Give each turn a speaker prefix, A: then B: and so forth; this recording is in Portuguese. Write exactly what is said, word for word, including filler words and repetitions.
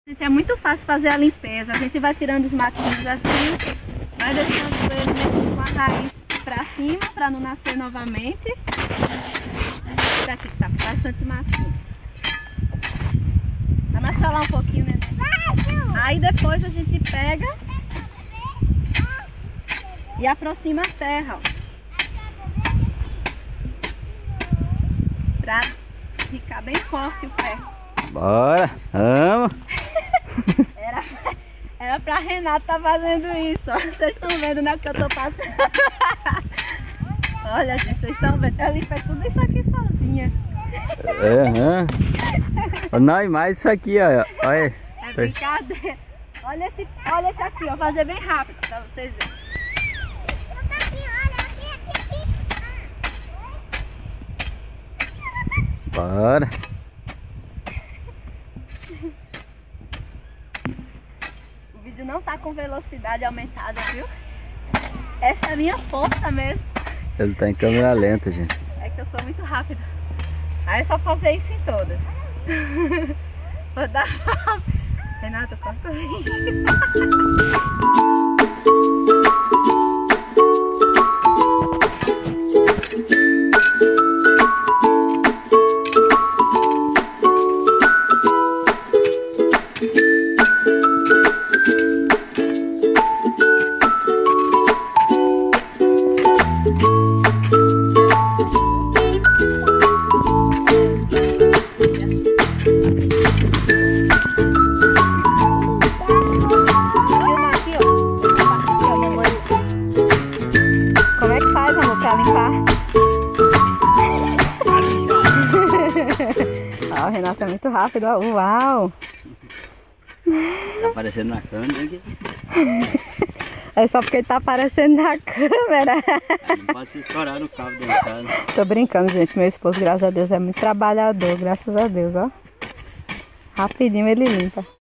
A: Gente, é muito fácil fazer a limpeza. A gente vai tirando os matinhos assim, vai deixando ele com a raiz pra cima, pra não nascer novamente. Esse aqui tá bastante matinho. Vai mais pra lá um pouquinho, né? Aí depois a gente pega e aproxima a terra, ó. Pra ficar bem forte o pé.
B: Bora, vamos!
A: Era, era pra Renata tá fazendo isso, ó. Vocês estão vendo, né, que eu tô passando. Olha, gente, vocês estão vendo. Eu limpei tudo isso aqui sozinha.
B: É, aham. Não, e mais isso aqui, ó. Olha.
A: É brincadeira. Olha esse, olha esse aqui, ó. Fazer bem rápido pra vocês verem.
B: Bora.
A: O vídeo não tá com velocidade aumentada, viu? Essa é a minha força mesmo.
B: Ele tá em câmera lenta, gente.
A: É que eu sou muito rápida. Aí é só fazer isso em todas. Vou dar pausa. Renata, corta o vídeo. Ó, o Renato é muito rápido, ó. Uau!
B: Tá aparecendo na câmera aqui.
A: É só porque ele tá aparecendo na câmera.
B: Não pode se estourar no cabo dentado.
A: Tô brincando, gente. Meu esposo, graças a Deus, é muito trabalhador. Graças a Deus, ó. Rapidinho ele limpa.